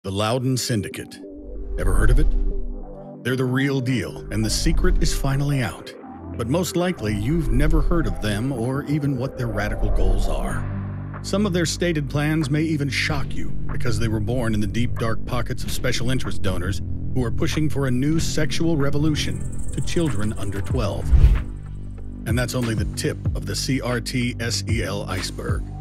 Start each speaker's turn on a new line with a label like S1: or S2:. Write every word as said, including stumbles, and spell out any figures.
S1: The Loudoun Syndicate. Ever heard of it? They're the real deal, and the secret is finally out. But most likely, you've never heard of them or even what their radical goals are. Some of their stated plans may even shock you because they were born in the deep, dark pockets of special interest donors who are pushing for a new sexual revolution to children under twelve. And that's only the tip of the C R T S E L iceberg.